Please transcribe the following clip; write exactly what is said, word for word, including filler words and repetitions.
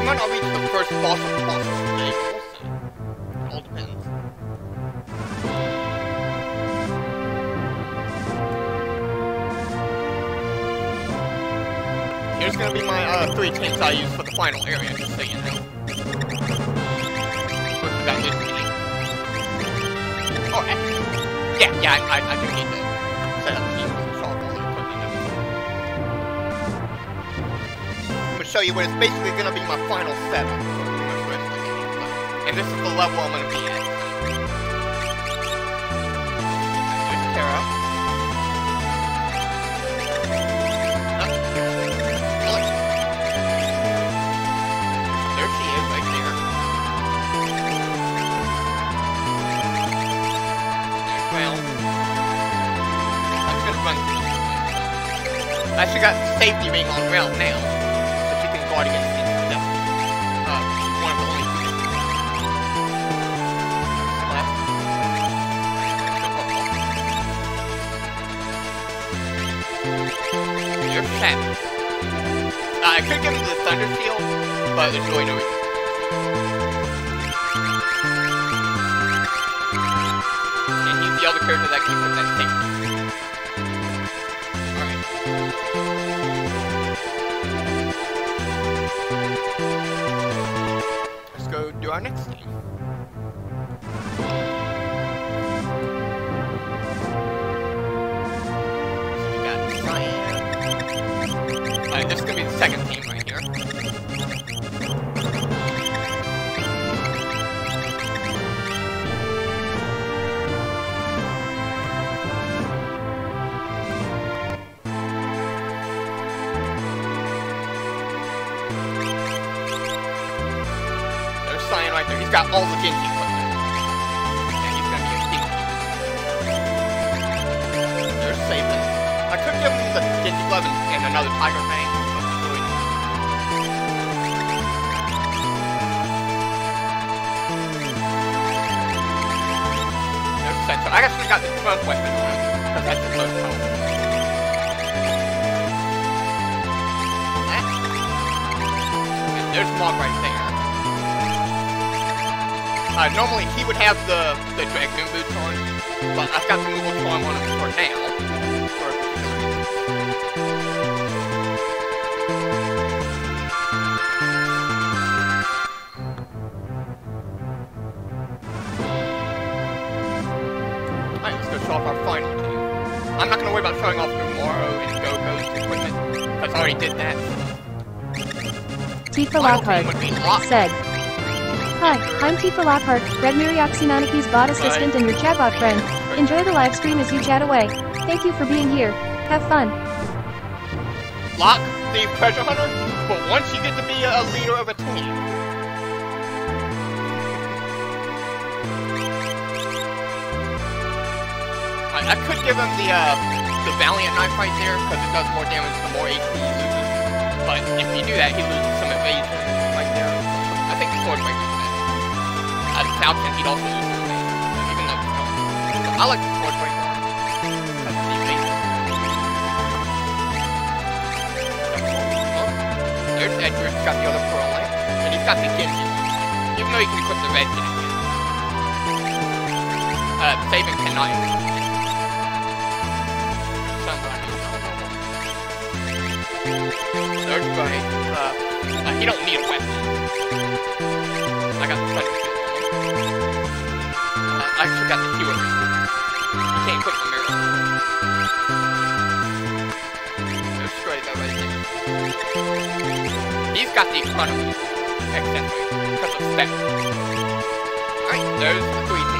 might not reach the first boss of the boss today, but we'll see. It all depends. Here's gonna be my uh, three teams I use for the final area, just so you know. First we got this team. Oh, actually, yeah, yeah, I, I, I do need to set up teams and solve all the equipment. I'm gonna show you what is basically gonna be my final setup for the rest of the game. So, and this is the level I'm gonna be at. There's Terra. I actually got the safety ring on ground now, so she can guard against it. No. Uh, she's one of the only two. Left. There's cept. Uh, I could give him the thunder shield, but there's really no reason. And he's the other character that keeps with that safety. Do our next game. So we got Cyan. Uh, this is gonna be the second team right here. Cyan right there. He's got all the Genji equipment. And he's gonna be a king. There's Saban. I could give him the Genji glove and, and another Tiger Fang, but I'm doing it. There's Senso. I actually got the front weapon on him, because that's the most powerful. And there's Mog right there. Uh, normally he would have the, the Dragoon boots on, but I've got the Moogle Charm on him for now. For a particular reason. Alright, let's go show off our final team. I'm not going to worry about showing off Umaro and Gogo's equipment, because I already did that. Tifa Lockhart said, "Hi, I'm Tifa Lockhart, Red Miriaximaniki's bot assistant and your chatbot friend. Enjoy the live stream as you chat away. Thank you for being here. Have fun." Lock, the treasure hunter, but once you get to be a, a leader of a team. I, I could give him the uh, the Valiant knife right there, because it does more damage the more H P he loses. But if you do that, he loses some evasion right there. I think the sword breaker. Uh, Falcon, he'd also lose his name, even though he's not. So I like the sword breaker. That's the evasion. There's Edgar, he's got the other pearl lamp, and he's got the Genji. Even though he can equip the red Genji. Uh, Saban cannot equip the Genji. There's Gray. Uh, uh, he don't need a weapon. I got the thunder shield. Uh, I actually got the hero ring. You can't equip the mirror. There's Stray though right there. He's got the economy. Eccentric. Because of cept. Alright, there's the three teams.